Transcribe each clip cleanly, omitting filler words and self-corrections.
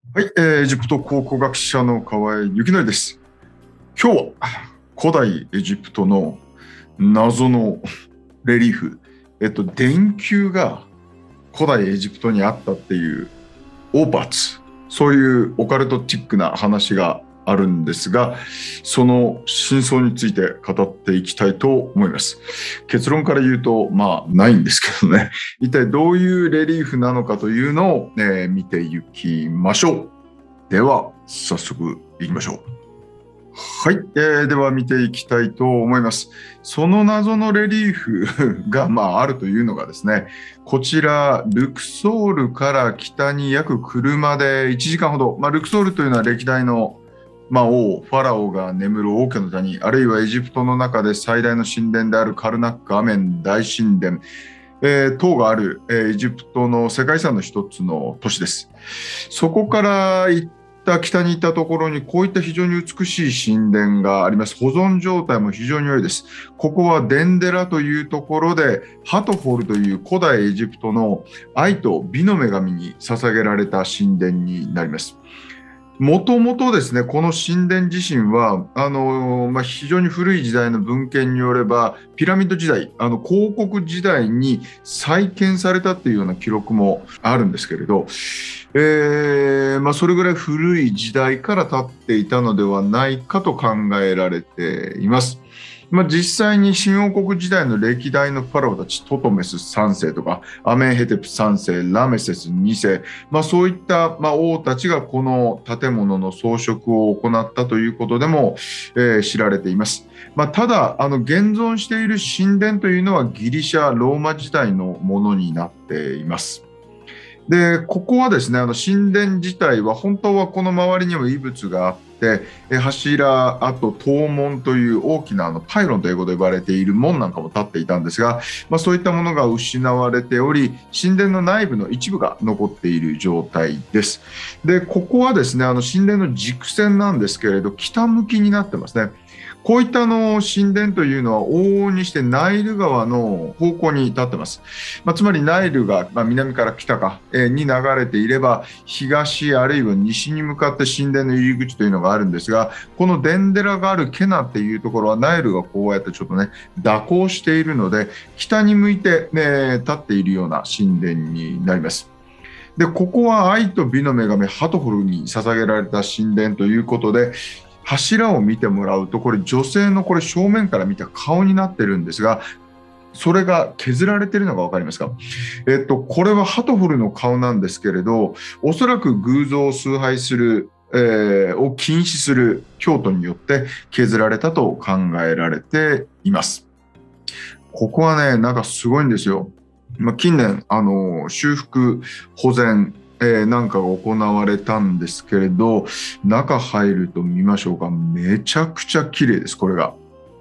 はい、エジプト考古学者の河合幸則です。今日は古代エジプトの謎のレリーフ、電球が古代エジプトにあったっていうオーパーツ、そういうオカルトチックな話があるんですが、その真相について語っていきたいと思います。結論から言うと、ないんですけどね、一体どういうレリーフなのかというのを、見ていきましょう。では、早速いきましょう。はい、では見ていきたいと思います。その謎のレリーフが、あるというのがですね、こちらルクソールから北に約車で1時間ほど、ルクソールというのは歴代の、王、ファラオが眠る王家の谷、あるいはエジプトの中で最大の神殿であるカルナック・アメン大神殿、塔がある、エジプトの世界遺産の一つの都市です。そこから北に行ったところにこういった非常に美しい神殿があります。保存状態も非常に良いです。ここはデンデラというところでハトホルという古代エジプトの愛と美の女神に捧げられた神殿になります。もともとですね、この神殿自身は非常に古い時代の文献によればピラミッド時代、広告時代に再建されたっていうような記録もあるんですけれど、それぐらい古い時代から経っていたのではないかと考えられています。実際に新王国時代の歴代のファラオたち、トトメス3世とかアメンヘテプ3世、ラメセス2世、そういった、王たちがこの建物の装飾を行ったということでも、知られています。ただ現存している神殿というのはギリシャ・ローマ時代のものになっています。でここはですね、神殿自体は本当はこの周りにも遺物があって、柱、あと塔門という大きなパイロンと英語で呼ばれている門なんかも立っていたんですが、そういったものが失われており、神殿の内部の一部が残っている状態です。でここはですね、神殿の軸線なんですけれど北向きになってますね。こういった神殿というのは往々にしてナイル川の方向に立ってます。つまりナイルが、南から北か、に流れていれば東あるいは西に向かって神殿の入り口というのがあるんですが、このデンデラがあるケナっていうところはナイルがこうやってちょっとね蛇行しているので北に向いて、立っているような神殿になります。でここは愛と美の女神ハトホルに捧げられた神殿ということで、柱を見てもらうとこれ女性の正面から見た顔になってるんですが、それが削られているのが分かりますか。これはハトフルの顔なんですけれど、おそらく偶像を崇拝する、を禁止する教徒によって削られたと考えられています。ここはね、なんかすごいんですよ。近年修復保全なんかが行われたんですけれど、中入ると見ましょうか。めちゃくちゃ綺麗です。これが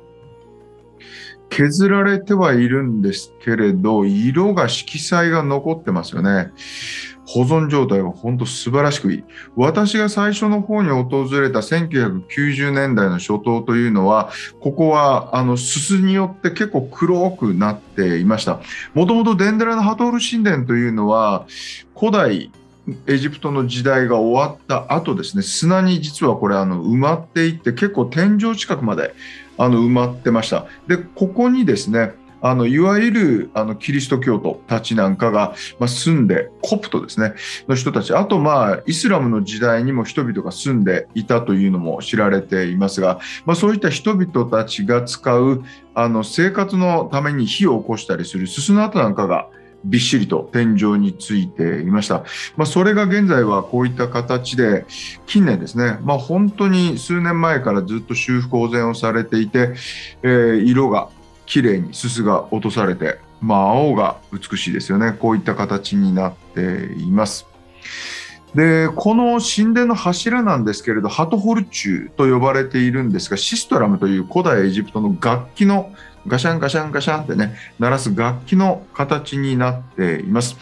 削られてはいるんですけれど、色が色彩が残ってますよね。保存状態は本当素晴らしくいい。私が最初の方に訪れた1990年代の初頭というのは、ここはすすによって結構黒くなっていました。もともとデンデラのハトール神殿というのは古代エジプトの時代が終わった後ですね、砂に実はこれ埋まっていって結構天井近くまで埋まってました。でここにですねいわゆるキリスト教徒たちなんかが、住んで、コプトですねの人たち、あとイスラムの時代にも人々が住んでいたというのも知られていますが、そういった人々たちが使う生活のために火を起こしたりするすすの跡なんかがびっしりと天井についていました。それが現在はこういった形で、近年ですね、本当に数年前からずっと修復保全をされていて、色が綺麗にすすが落とされて、青が美しいですよね。こういった形になっています。でこの神殿の柱なんですけれど、ハトホルチュと呼ばれているんですが、シストラムという古代エジプトの楽器のガシャンガシャンガシャンってね鳴らす楽器の形になっています。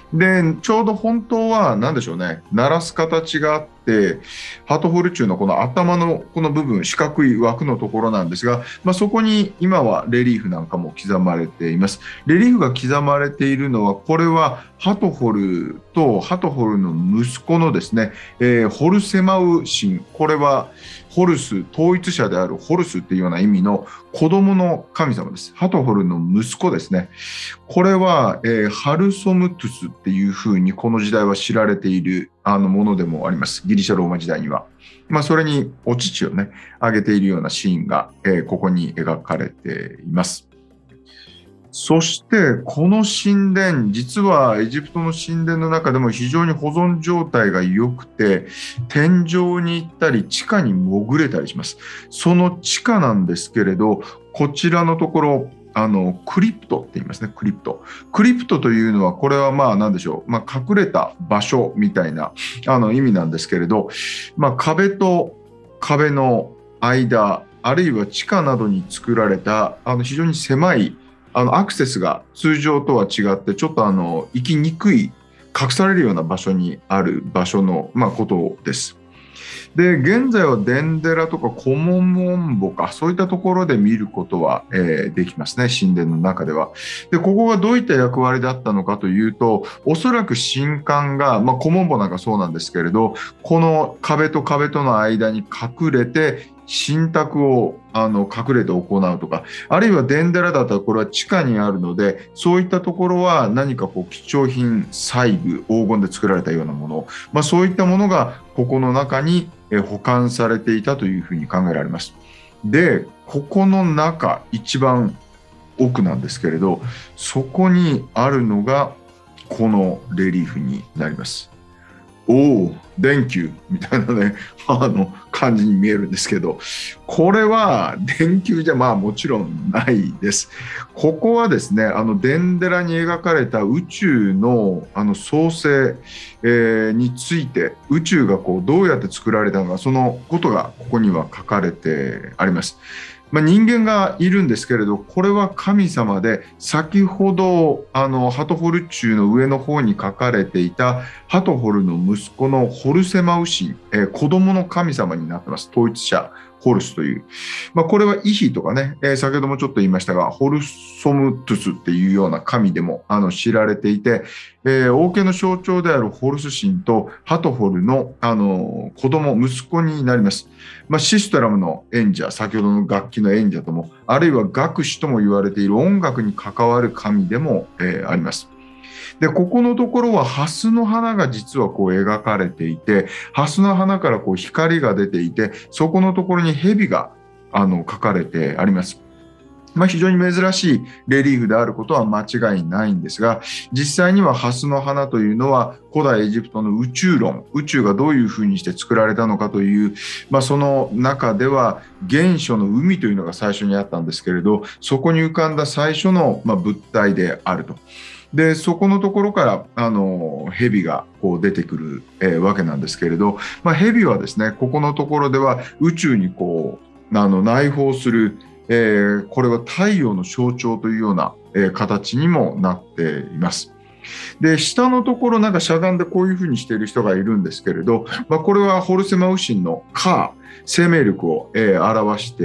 で、ちょうど本当は何でしょうね、鳴らす形があって、ハトホルチューのこの頭のこの部分、四角い枠のところなんですが、そこに今はレリーフなんかも刻まれています。レリーフが刻まれているのは、これはハトホルとハトホルの息子のですね、ホルセマウ神、これはホルス、統一者であるホルスっていうような意味の子供の神様です。ハトホルの息子ですね。これは、ハルソムトゥスっていうふうにこの時代は知られているものでもあります。ギリシャローマ時代には。それにお乳をね、あげているようなシーンが、ここに描かれています。そして、この神殿、実はエジプトの神殿の中でも非常に保存状態が良くて、天井に行ったり、地下に潜れたりします。その地下なんですけれど、こちらのところ、クリプトって言いますね、クリプト。クリプトというのは、これは何でしょう、隠れた場所みたいな意味なんですけれど、壁と壁の間、あるいは地下などに作られた非常に狭いアクセスが通常とは違って、ちょっと行きにくい、隠されるような場所にある場所の、ことです。で、現在はデンデラとかコモンボか、そういったところで見ることは、できますね、神殿の中では。で、ここがどういった役割だったのかというと、おそらく神官が、コモンボなんかそうなんですけれど、この壁と壁との間に隠れて、神託を隠れて行うとか、あるいはデンデラだったらこれは地下にあるので、そういったところは何か貴重品、細部、黄金で作られたようなもの、そういったものがここの中に保管されていたというふうに考えられます。で、ここの中、一番奥なんですけれど、そこにあるのがこのレリーフになります。おお、電球みたいなね、感じに見えるんですけど、これは電球じゃもちろんないです。ここはですね、デンデラに描かれた宇宙の創生、について、宇宙がどうやって作られたのか、そのことがここには書かれてあります。人間がいるんですけれど、これは神様で、先ほどハトホルチューの上の方に書かれていたハトホルの息子のホルセマウ神、子供の神様になってます。統一者ホルスという、これはイヒとかね、先ほどもちょっと言いましたが、ホルソムトゥスっていうような神でも知られていて、王家の象徴であるホルス神とハトホルの、子供、息子になります。シストラムの演者、先ほどの楽器の演者とも、あるいは楽師とも言われている音楽に関わる神でも、あります。で、ここのところはハスの花が実は描かれていて、ハスの花から光が出ていて、そこのところに蛇が描かれてあります。非常に珍しいレリーフであることは間違いないんですが、実際にはハスの花というのは古代エジプトの宇宙論、宇宙がどういうふうにして作られたのかという、その中では原初の海というのが最初にあったんですけれど、そこに浮かんだ最初の物体であると。で、そこのところから蛇が出てくる、わけなんですけれど、蛇はですね、ここのところでは宇宙に内包する、これは太陽の象徴というような、形にもなっています。で、下のところなんかしゃがんでこういうふうにしている人がいるんですけれど、これはホルセマウ神のカー、生命力を、表して、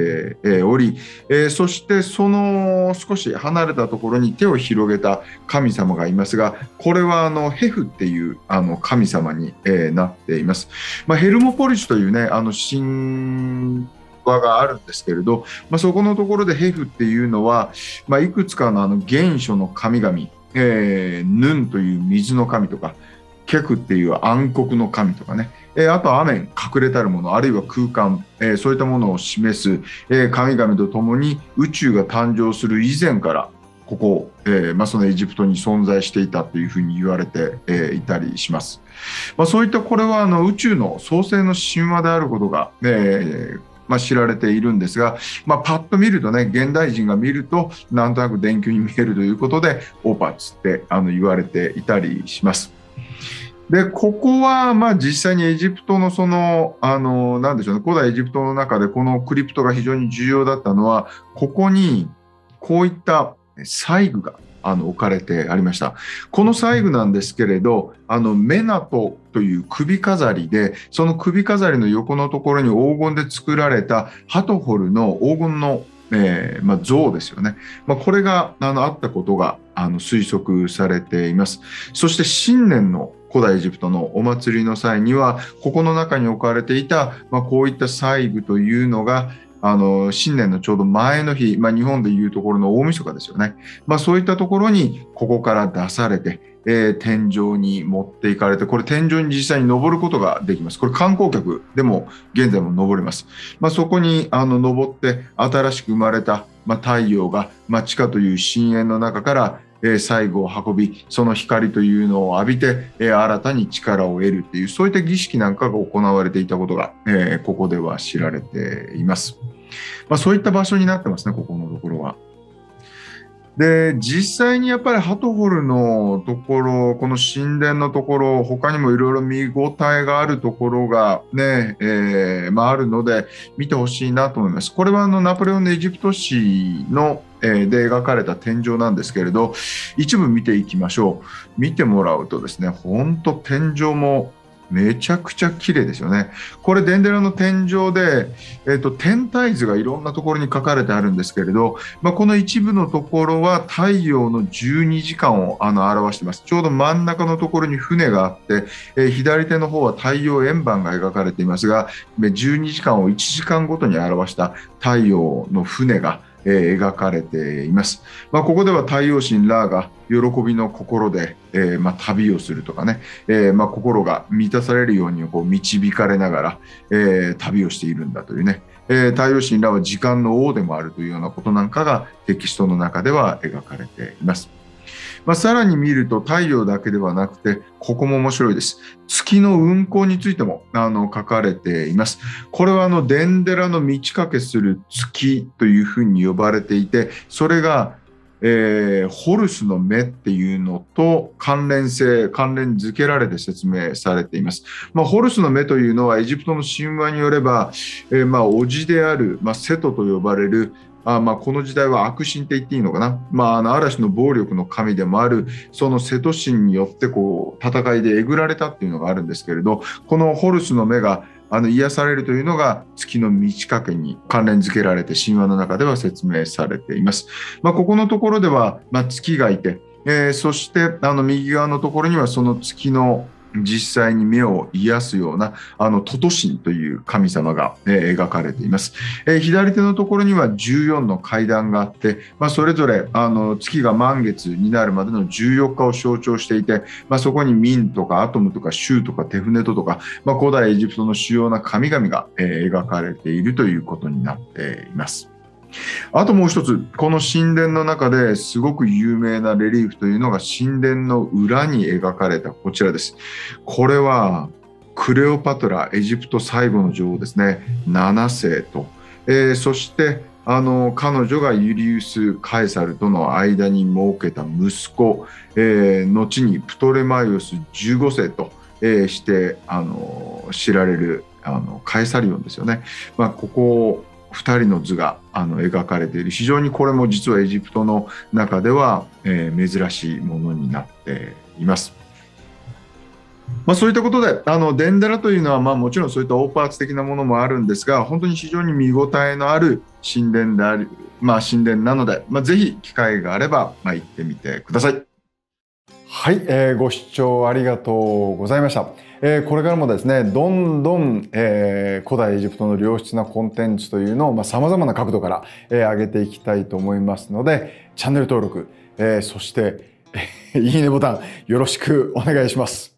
おり、そしてその少し離れたところに手を広げた神様がいますが、これはヘフっていう神様に、なっています。ヘルモポリスというね、神話があるんですけれど、そこのところでヘフっていうのは、いくつかの原初の神々、ヌンという水の神とか、ケクっていう暗黒の神とかね、あとアメン、隠れたるもの、あるいは空間、そういったものを示す、神々とともに宇宙が誕生する以前からここ、そのエジプトに存在していたというふうに言われて、いたりします。そういったこれは宇宙の創生の神話であることが、知られているんですが、パッと見るとね、現代人が見るとなんとなく電球に見えるということでオーパッツって言われていたりします。で、ここは実際にエジプトのなんでしょうね、古代エジプトの中でこのクリプトが非常に重要だったのは、ここにこういった細具が置かれてありました。この細具なんですけれど、メナトという首飾りで、その首飾りの横のところに黄金で作られたハトホルの黄金の像ですよね。これがあったことが推測されています。そして新年の古代エジプトのお祭りの際には、ここの中に置かれていた、こういった細具というのが新年のちょうど前の日、日本でいうところの大晦日ですよね。そういったところにここから出されて、天井に持っていかれて、これ天井に実際に登ることができます。これ観光客でも現在も登れます。そこに登って新しく生まれた、太陽が、地下という深淵の中から最後を運び、その光というのを浴びて、新たに力を得るという、そういった儀式なんかが行われていたことが、ここでは知られています。そういった場所になってますね、ここのところは。で、実際にやっぱりハトホルのところ、この神殿のところ、他にもいろいろ見応えがあるところがね、あるので、見てほしいなと思います。これはナポレオンのエジプト史ので描かれた天井なんですけれど、一部見ていきましょう。見てもらうとですね、本当天井もめちゃくちゃ綺麗ですよね。これデンデラの天井で、天体図がいろんなところに書かれてあるんですけれど、この一部のところは太陽の12時間を表しています。ちょうど真ん中のところに船があって、左手の方は太陽円盤が描かれていますが、12時間を1時間ごとに表した太陽の船が描かれています。ここでは太陽神ラーが喜びの心で、旅をするとかね、心が満たされるように導かれながら、旅をしているんだというね、太陽神ラーは時間の王でもあるというようなことなんかがテキストの中では描かれています。さらに見ると太陽だけではなくて、ここも面白いです。月の運行についても書かれています。これはデンデラの満ち欠けする月というふうに呼ばれていて、それが、ホルスの目っていうのと関連づけられて説明されています。ホルスの目というのはエジプトの神話によれば、叔父である、セトと呼ばれるこの時代は悪神って言っていいのかな、嵐の暴力の神でもあるそのセト神によって戦いでえぐられたっていうのがあるんですけれど、このホルスの目が癒されるというのが月の満ち欠けに関連づけられて神話の中では説明されています。ここのところでは、月がいて、そして右側のところにはその月の実際に目を癒すようなトト神という神様が、描かれています。左手のところには14の階段があって、それぞれ月が満月になるまでの14日を象徴していて、そこにミンとかアトムとかシューとかテフネトとか、古代エジプトの主要な神々が、描かれているということになっています。あともう一つ、この神殿の中ですごく有名なレリーフというのが神殿の裏に描かれたこちらです。これはクレオパトラ、エジプト最後の女王ですね、7世と、そして彼女がユリウス・カエサルとの間に設けた息子、後にプトレマイオス15世と、して知られるカエサリオンですよね。ここ2人の図が描かれている、非常にこれも実はエジプトの中では、珍しいものになっています。そういったことでデンデラというのは、もちろんそういったオーパーツ的なものもあるんですが、本当に非常に見応えのある神殿である、神殿なので、ぜひ機会があれば、行ってみてください。はい、ご視聴ありがとうございました。これからもですね、どんどん、古代エジプトの良質なコンテンツというのを様々な角度から、上げていきたいと思いますので、チャンネル登録、そして、いいねボタンよろしくお願いします。